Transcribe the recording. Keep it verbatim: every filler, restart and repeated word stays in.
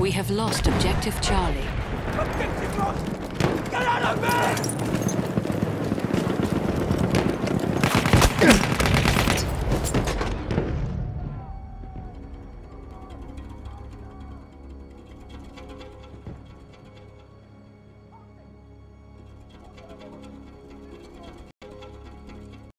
We have lost Objective Charlie. Objective lost! Get out of there!